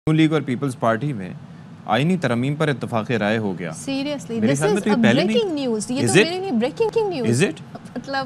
نون league اور Peoples Party میں آئینی ترمیم پر اتفاق رائے ہو گیا. Seriously this is a breaking news. یہ تو میرے لیے بریکنگ نیوز. Is it? مطلب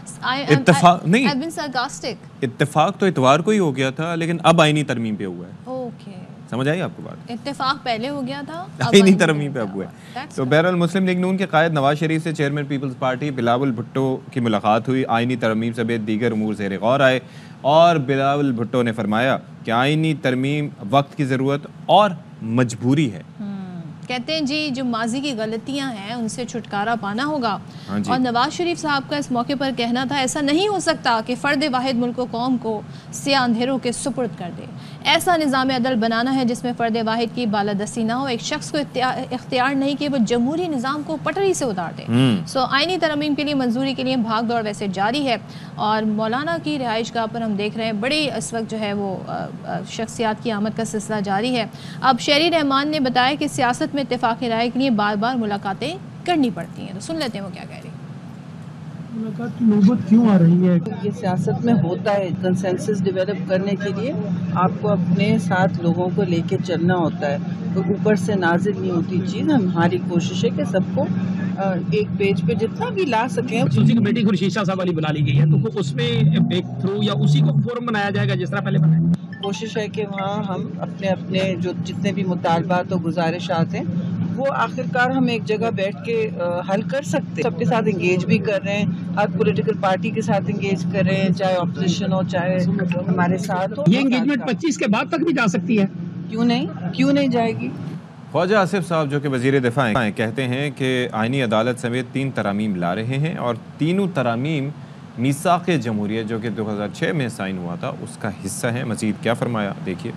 اتفاق نہیں, I've been sarcastic. اتفاق تو اتوار کو ہی ہو گیا تھا, لیکن اب آئینی ترمیم پہ ہوا ہے. اوکے, سمجھ آئی آپ کو بات؟ اتفاق پہلے ہو گیا تھا, آئینی ترمیم پہ اب ہوا ہے. تو بہرحال مسلم لیگ نون کے قائد نواز شریف سے chairman Peoples Party Bilawal Bhutto کی ملاقات ہوئی. آئینی ترمیم سمیت دیگر امور زیر غور آئے اور بلاول بھٹو نے فرمایا کہ آئینی ترمیم وقت کی ضرورت اور مجبوری ہے. کہتے ہیں جی جو ماضی کی غلطیاں ہیں ان سے چھٹکارا پانا ہوگا. اور نواز شریف صاحب کا اس موقع پر کہنا تھا ایسا نہیں ہو سکتا کہ فرد واحد ملک و قوم کو سیاہ اندھیروں کے سپرد کر دے. ایسا نظام عدل بنانا ہے جس میں فرد واحد کی بالادستی نہ ہو, ایک شخص کو اختیار نہیں کہ وہ جمہوری نظام کو پٹری سے اتار دے. سو آئینی ترمیم کے لیے منظوری کے لیے بھاگ دوڑ ویسے جاری ہے. اور مولانا کی رہائش گاہ پر ہم دیکھ رہے ہیں بڑی اس وقت جو ہے وہ شخصیات کی آمد کا سلسلہ جاری ہے. اب شہری رحمان نے بتایا کہ سیاست میں اتفاق رائے کے لیے بار بار ملاقاتیں کرنی پڑتی ہیں. تو سن لیتے ہیں وہ کیا کہہ رہی ہیں. ملاقات کی نوبت کیوں آ رہی ہے؟ یہ سیاست میں ہوتا ہے, کنسنسس ڈیولپ کرنے کے لیے آپ کو اپنے ساتھ لوگوں کو لے کے چلنا ہوتا ہے. تو اوپر سے نازل نہیں ہوتی چیز. ہماری کوشش ہے کہ سب کو ایک پیج پہ جتنا بھی لا سکیں. خصوصی کمیٹی خورشید شاہ صاحب والی بنا لی گئی ہے, تو اس میں بیک تھرو یا اسی کو فورم بنایا جائے گا جس طرح پہلے بنایا. کوشش ہے کہ وہاں ہم اپنے جو جتنے بھی مطالبات اور گزارشات ہیں وہ آخرکار ہم ایک جگہ بیٹھ کے حل کر سکتے. سب کے ساتھ انگیج بھی کر رہے ہیں, ہر پولیٹیکل پارٹی کے ساتھ انگیج کر رہے ہیں, چاہے اپوزیشن ہو چاہے ہمارے ساتھ ہو. یہ انگیجمنٹ 25 کے بعد تک بھی جا سکتی ہے. کیوں نہیں جائے گی. خواجہ آصف صاحب جو کہ وزیر دفاع ہیں کہتے ہیں کہ آئینی عدالت سمیت 3 ترامیم لا رہے ہیں اور تینوں ترامیم میثاق جمہوریہ جو کہ 2006 میں سائن ہوا تھا اس کا حصہ ہیں. مزید کیا فرمایا دیکھیے.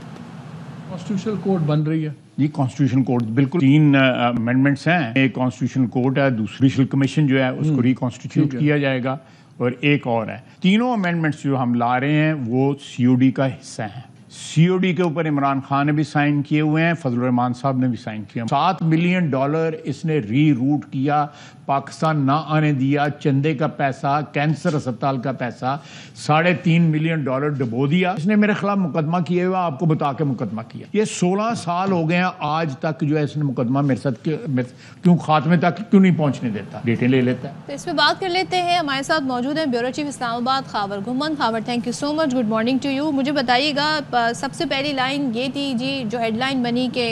کانسٹیٹیوشن کوڈ بن رہی ہے جی. کانسٹیٹیوشن کوڈ بالکل 3 امینڈمنٹس ہیں. ایک کانسٹیٹیوشن کوڈ ہے, دوسری جوڈیشل کمیشن جو ہے اس کو ریکانسٹیٹیوٹ کیا جائے گا, اور ایک اور ہے. تینوں امینڈمنٹس جو ہم لا رہے ہیں وہ سی او ڈی کا حصہ ہیں. سی او ڈی کے اوپر عمران خان نے بھی سائن کیے ہوئے ہیں, فضل الرحمان صاحب نے بھی سائن کیا. $7 ملین اس نے ری روٹ کیا, پاکستان نہ آنے دیا. چندے کا پیسہ, کینسر اسپتال کا پیسہ, $3.5 ملین ڈبو دیا. اس نے میرے خلاف مقدمہ کیے ہوا, آپ کو بتا کے مقدمہ کیا. یہ 16 سال ہو گئے ہیں آج تک جو ہے اس نے مقدمہ میرے ساتھ کیوں خاتمے تک کیوں نہیں پہنچنے دیتا. ڈیٹیں لے لیتا ہے. تو اس پہ بات کر لیتے ہیں. ہمارے ساتھ موجود ہیں bureau chief Islamabad Khawar Ghumman. Khawar thank you so much, good morning to you. مجھے بتائیے گا سب سے پہلی لائن یہ تھی جی, جو ہیڈ لائن بنی کہ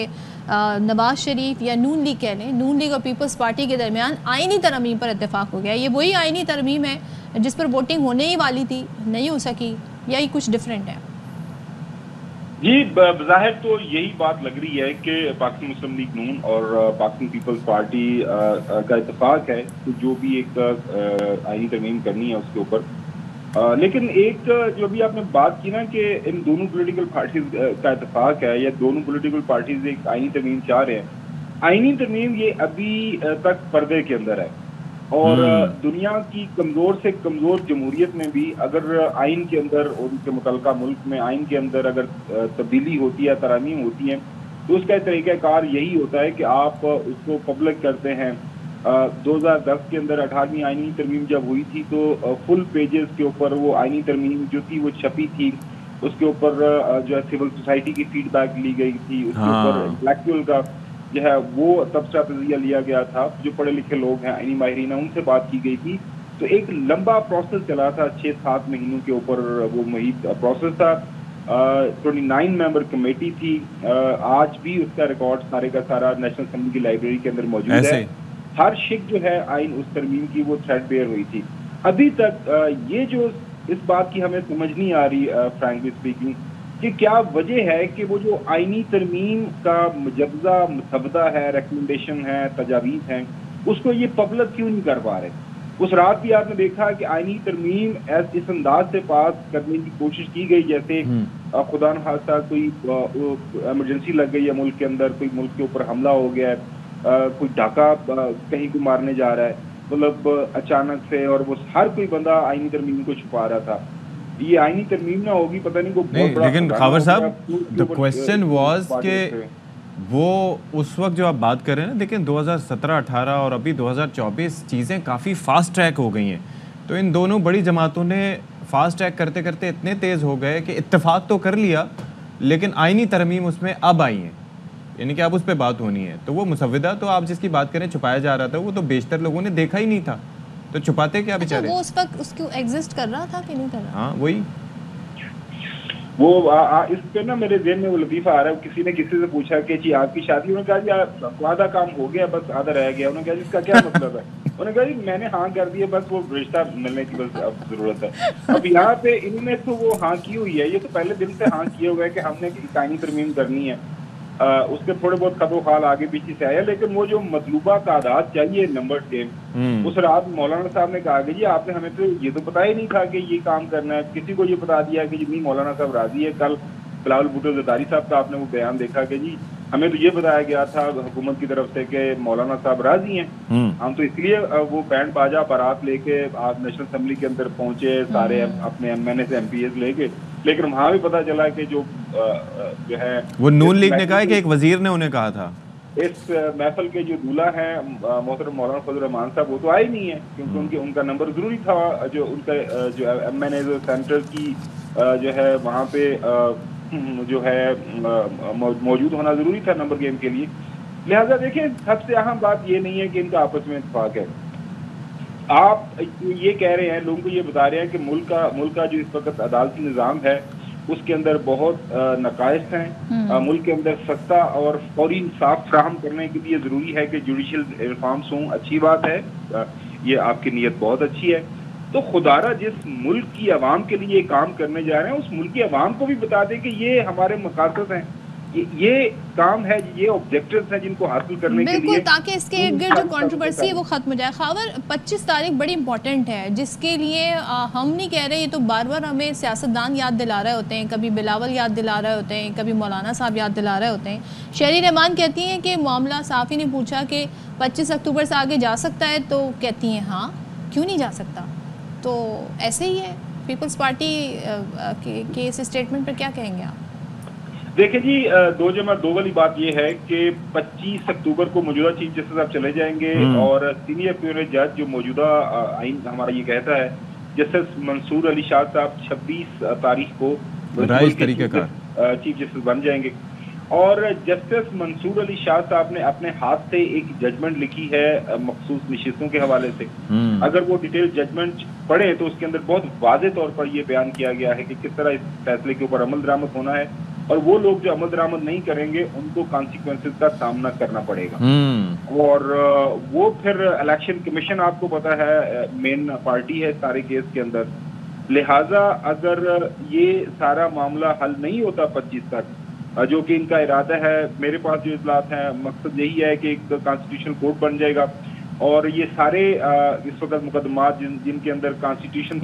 نواز شریف یا نون لیگ کہہ لیں, نون لیگ اور پیپلز پارٹی کے درمیان آئینی ترمیم پر اتفاق ہو گیا. یہ وہی آئینی ترمیم ہے جس پر ووٹنگ ہونے ہی والی تھی, نہیں ہو سکی, یا یہ کچھ ڈیفرنٹ ہے؟ جی بظاہر تو یہی بات لگ رہی ہے کہ پاکستان مسلم لیگ نون اور پاکستان پیپلز پارٹی کا اتفاق ہے کہ جو بھی ایک آئینی ترمیم کرنی ہے اس کے اوپر. لیکن ایک جو ابھی آپ نے بات کی نا کہ ان دونوں پولیٹیکل پارٹیز کا اتفاق ہے یا دونوں پولیٹیکل پارٹیز ایک آئینی ترمیم چاہ رہے ہیں. آئینی ترمیم یہ ابھی تک پردے کے اندر ہے, اور دنیا کی کمزور سے کمزور جمہوریت میں بھی اگر آئین کے اندر اور ان کے متعلقہ ملک میں آئین کے اندر اگر تبدیلی ہوتی ہے, ترامیم ہوتی ہیں, تو اس کا طریقہ کار یہی ہوتا ہے کہ آپ اس کو پبلک کرتے ہیں. 2010 کے اندر 18ویں آئینی ترمیم جب ہوئی تھی تو فل پیجز کے اوپر وہ آئینی ترمیم جو تھی وہ چھپی تھی. اس کے اوپر جو ہے سول سوسائٹی کی فیڈ بیک لی گئی تھی, اس کے اوپر انٹلیکچوئل کا جو ہے وہ تبصرہ تجزیہ لیا گیا تھا, جو پڑھے لکھے لوگ ہیں آئینی ماہرین ان سے بات کی گئی تھی. تو ایک لمبا پروسیس چلا تھا, 6-7 مہینوں کے اوپر وہ محیط پروسیس تھا. 29 ممبر کمیٹی تھی. آج بھی اس کا ریکارڈ سارے کا سارا نیشنل اسمبلی کی لائبریری کے اندر موجود ہے. ہر شک جو ہے آئین اس ترمیم کی وہ تھریڈ بیئر ہوئی تھی. ابھی تک یہ جو اس بات کی ہمیں سمجھ نہیں آ رہی فرینکلی اسپیکنگ کہ کیا وجہ ہے کہ وہ جو آئینی ترمیم کا مجوزہ مسودہ ہے, ریکمنڈیشن ہے, تجاویز ہیں, اس کو یہ پبلک کیوں نہیں کر پا رہے. اس رات بھی آپ نے دیکھا کہ آئینی ترمیم اس انداز سے پاس کرنے کی کوشش کی گئی جیسے خدا نخواستہ کوئی ایمرجنسی لگ گئی ہے ملک کے اندر, کوئی ملک کے اوپر حملہ ہو گیا ہے, کوئی ڈھاکہ کہیں کو مارنے جا رہا ہے, مطلب اچانک سے, اور وہ ہر کوئی بندہ آئینی ترمیم کو چھپا رہا تھا. یہ آئینی ترمیم نہ ہوگی پتہ نہیں کوئی بہت بڑا. لیکن خاور صاحب the question was کہ وہ اس وقت جو آپ بات کر رہے ہیں نا, دیکھیں 2017-18 اور ابھی 2024 چیزیں کافی فاسٹ ٹریک ہو گئی ہیں. تو ان دونوں بڑی جماعتوں نے فاسٹ ٹریک کرتے کرتے اتنے تیز ہو گئے کہ اتفاق تو کر لیا, لیکن آئینی ترمیم اس میں اب آئی ہیں، یعنی کہ اب اس پہ بات ہونی ہے. تو وہ مسودہ تو آپ جس کی بات کریں چھپایا جا رہا تھا، وہ تو بیشتر لوگوں نے دیکھا ہی نہیں تھا، تو چھپاتے کیا بیچارے؟ وہ اس وقت اس کو ایگزسٹ کر رہا تھا کہ نہیں کر رہا؟ ہاں وہی وہ اس پہ نا میرے ذہن میں وہ لطیفہ آ رہا ہے. کسی نے کسی سے پوچھا کہ جی آپ کی شادی، انہوں نے کہا جی آدھا کام ہو گیا بس آدھا رہ گیا. انہوں نے کہا جی اس کا کیا مطلب ہے؟ انہوں نے کہا جی میں نے ہاں کر دی ہے، بس وہ رشتہ ملنے کی بس اب ضرورت ہے. اب یہاں پہ انہوں نے تو وہ ہاں کی ہوئی ہے، یہ تو پہلے دن سے ہاں کیے ہوئے کہ ہم نے آئینی ترمیم کرنی ہے. اس کے تھوڑے بہت خط و خال آگے پیچھے سے آیا، لیکن وہ جو مطلوبہ تعداد چاہیے نمبر کے، اس رات مولانا صاحب نے کہا کہ جی آپ نے ہمیں تو یہ تو پتا ہی نہیں تھا کہ یہ کام کرنا ہے. کسی کو یہ بتا دیا کہ جی نہیں مولانا صاحب راضی ہے. کل بلاول بھٹو زرداری صاحب کا آپ نے وہ بیان دیکھا کہ جی ہمیں تو یہ بتایا گیا تھا حکومت کی طرف سے کہ مولانا صاحب راضی ہیں. ہم تو اس لیے وہ بینڈ باجا بارات لے کے آپ نیشنل اسمبلی کے اندر پہنچے، سارے اپنے ایم این اے سے ایم پی ایز لے کے، لیکن وہاں بھی پتا چلا کہ جو ہے وہ نون لیگ نے کہا کہ ایک وزیر نے انہیں کہا تھا اس محفل کے جو دولہا ہیں محترم مولانا فضل الرحمان صاحب، وہ تو آئے نہیں ہیں کیونکہ ان کا نمبر ضروری تھا. جو ان کا جو ایم این اے سینٹر کی جو ہے وہاں پہ جو ہے موجود ہونا ضروری تھا نمبر گیم کے لیے. لہٰذا دیکھیں سب سے اہم بات یہ نہیں ہے کہ ان کا آپس میں اتفاق ہے. آپ یہ کہہ رہے ہیں، لوگوں کو یہ بتا رہے ہیں کہ ملک کا جو اس وقت عدالتی نظام ہے اس کے اندر بہت نقائص ہیں. ملک کے اندر سستا اور فوری انصاف فراہم کرنے کے لیے ضروری ہے کہ جوڈیشل ریفارمز ہوں. اچھی بات ہے، یہ آپ کی نیت بہت اچھی ہے. تو خدارہ جس ملک کی عوام کے لیے کام کرنے جا رہے ہیں اس ملک کی عوام کو بھی بتا دیں کہ یہ ہمارے مقاصد ہیں، یہ کام ہے، یہ آبجیکٹیوز ہیں جن کو حاصل کرنے کے لیے، بالکل، تاکہ اس کے ارد گرد جو کنٹروورسی ہے وہ ختم ہو جائے. خاور 25 تاریخ بڑی امپورٹنٹ ہے، جس کے لیے ہم نہیں کہہ رہے، یہ تو بار بار ہمیں سیاستدان یاد دلا رہے ہوتے ہیں. کبھی بلاول یاد دلا رہے ہوتے ہیں، کبھی مولانا صاحب یاد دلا رہے ہوتے ہیں. شہری رحمان کہتی ہیں کہ معاملہ صحافی نے پوچھا کہ 25 اکتوبر سے آگے جا سکتا ہے، تو کہتی ہیں ہاں، کیوں نہیں جا سکتا. تو ایسے ہی ہے. پیپلز پارٹی کے اس اسٹیٹمنٹ پر کیا کہیں گے آپ؟ دیکھیں جی 2+2 والی بات یہ ہے کہ 25 اکتوبر کو موجودہ چیف جسٹس صاحب چلے جائیں گے اور سینئر پیونر جج جو موجودہ آئین ہمارا یہ کہتا ہے جسٹس منصور علی شاہ صاحب 26 تاریخ کو چیف جسٹس بن جائیں گے. اور جسٹس منصور علی شاہ صاحب نے اپنے ہاتھ سے ایک ججمنٹ لکھی ہے مخصوص نشستوں کے حوالے سے. اگر وہ ڈیٹیل ججمنٹ پڑھیں تو اس کے اندر بہت واضح طور پر یہ بیان کیا گیا ہے کہ کس طرح اس فیصلے کے اوپر عمل درآمد ہونا ہے، اور وہ لوگ جو عمل درآمد نہیں کریں گے ان کو کانسیکوینسز کا سامنا کرنا پڑے گا. اور وہ پھر الیکشن کمیشن آپ کو پتا ہے مین پارٹی ہے سارے کیس کے اندر. لہٰذا اگر یہ سارا معاملہ حل نہیں ہوتا 25 تک، جو کہ ان کا ارادہ ہے، میرے پاس جو اطلاعات ہیں مقصد یہی ہے کہ ایک کانسٹیٹیوشن کورٹ بن جائے گا اور یہ سارے اس وقت مقدمات جن کے اندر constitution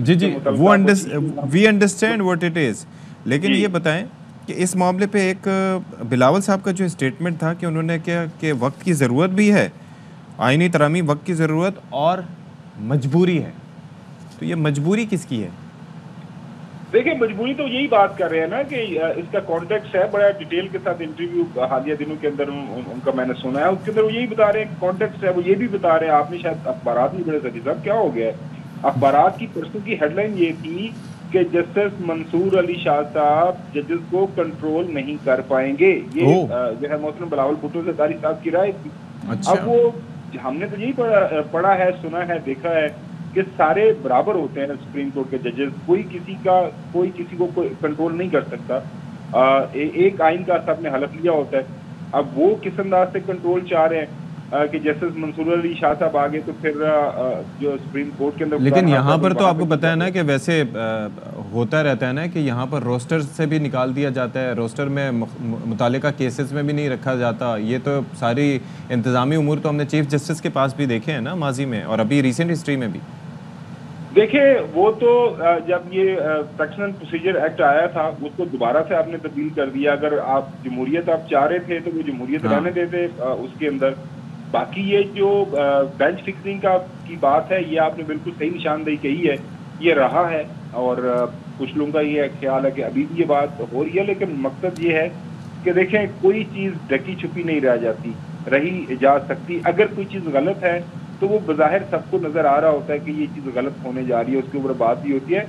we understand what it is. لیکن یہ بتائیں کہ اس معاملے پہ ایک بلاول صاحب کا جو اسٹیٹمنٹ تھا کہ انہوں نے کیا کہ وقت کی ضرورت بھی ہے، آئینی ترامیم وقت کی ضرورت اور مجبوری ہے. تو یہ مجبوری کس کی ہے؟ دیکھیں مجبوری تو یہی بات کر رہے ہیں نا کہ اس کا کانٹیکسٹ ہے، بڑا ڈیٹیل کے ساتھ انٹرویو حالیہ دنوں کے اندر ان کا میں نے سنا ہے، اس کے اندر وہ یہی بتا رہے ہیں کانٹیکسٹ ہے. وہ یہ بھی بتا رہے ہیں، آپ نے شاید اخبارات نہیں پڑھے سکی صاحب، کیا ہو گیا ہے؟ اخبارات کی پرسوں کی ہیڈ لائن یہ تھی کہ جسٹس منصور علی شاہ صاحب ججز کو کنٹرول نہیں کر پائیں گے. یہ جو ہے محترم بلاول بھٹو زرداری صاحب کی رائے تھی. اب وہ ہم نے تو یہی پڑھا ہے، سنا ہے، دیکھا ہے کہ سارے برابر ہوتے ہیں سپریم کورٹ کے ججز، کوئی کسی کو کنٹرول نہیں کر سکتا. ایک آئین کا سب نے حلف لیا ہوتا ہے. اب وہ کس انداز سے کنٹرول چاہ رہے ہیں کہ جسٹس منصور علی شاہ صاحب آگے تو پھر جو سپریم کورٹ کے اندر. لیکن یہاں پر تو آپ کو پتہ ہے نا کہ ویسے ہوتا رہتا ہے نا کہ یہاں پر روسٹر سے بھی نکال دیا جاتا ہے، روسٹر میں متعلقہ کیسز میں بھی نہیں رکھا جاتا. یہ تو ساری انتظامی امور تو ہم نے چیف جسٹس کے پاس بھی دیکھے ہیں نا ماضی میں اور ابھی ریسنٹ ہسٹری میں بھی. دیکھیں وہ تو جب یہ سیکشن اینڈ پروسیجر ایکٹ آیا تھا اس کو دوبارہ سے آپ نے تبدیل کر دیا. اگر آپ جمہوریت آپ چاہ رہے تھے تو وہ جمہوریت رہنے دیتے اس کے اندر. باقی یہ جو بینچ فکسنگ کی بات ہے یہ آپ نے بالکل صحیح نشاندہی کہی ہے، یہ رہا ہے اور کچھ لوگوں کا یہ خیال ہے کہ ابھی بھی یہ بات ہو رہی ہے. لیکن مقصد یہ ہے کہ دیکھیں کوئی چیز ڈھکی چھپی نہیں رہ جاتی، رہی جا سکتی. اگر کوئی چیز غلط ہے تو وہ بظاہر سب کو نظر آ رہا ہوتا ہے کہ یہ چیز غلط ہونے جا رہی ہے، اس کے اوپر بات بھی ہوتی ہے.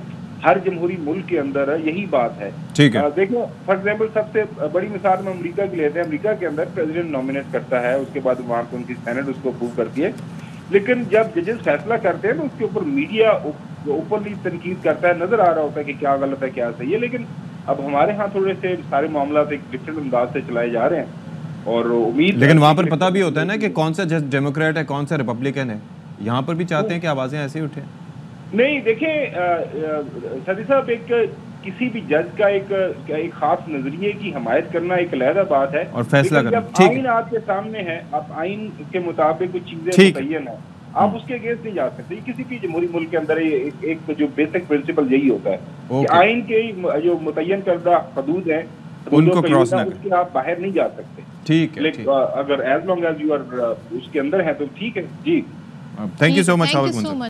ہر جمہوری ملک کے اندر یہی بات ہے. ٹھیک ہے. دیکھو فار ایگزامپل سب سے بڑی مثال میں امریکہ کی لیتے ہیں. امریکہ کے اندر پریزیڈنٹ نامینیٹ کرتا ہے, اس کے بعد وہاں پر ان کی سینٹ اس کو اپروو کرتی ہے, لیکن جب ججز فیصلہ کرتے ہیں تو اس کے اوپر میڈیا اوپنلی تنقید کرتا ہے, نظر آ رہا ہوتا ہے کہ کیا غلط ہے کیا صحیح ہے. لیکن اب ہمارے ہاں تھوڑے سے سارے معاملات ایک ڈفرینٹ انداز سے چلائے جا رہے ہیں اور امید, لیکن وہاں پر پتہ بھی ہوتا ہے نا کہ کون سا جج ڈیموکریٹ ہے کون سا ریپبلکن ہے. یہاں پر بھی چاہتے ہیں کہ آوازیں ایسے ہی اٹھیں. نہیں دیکھیں سعدی صاحب, ایک کسی بھی جج کا ایک خاص نظریے کی حمایت کرنا ایک علیحدہ بات ہے, اور فیصلہ کرنا. جب آئین آپ کے سامنے ہے, آپ آئین کے مطابق کچھ چیزیں متعین ہیں, آپ اس کے اگینسٹ نہیں جا سکتے. کسی بھی جمہوری ملک کے اندر ایک جو بیسک پرنسپل یہی ہوتا ہے کہ آئین کے جو متعین کردہ حدود ہیں ان کو کراس نہ کریں, اس کے آپ باہر نہیں جا سکتے. ٹھیک ہے, لیکن اگر as long as you are اس کے اندر ہیں تو ٹھیک ہے. جی تھینک یو سو مچ.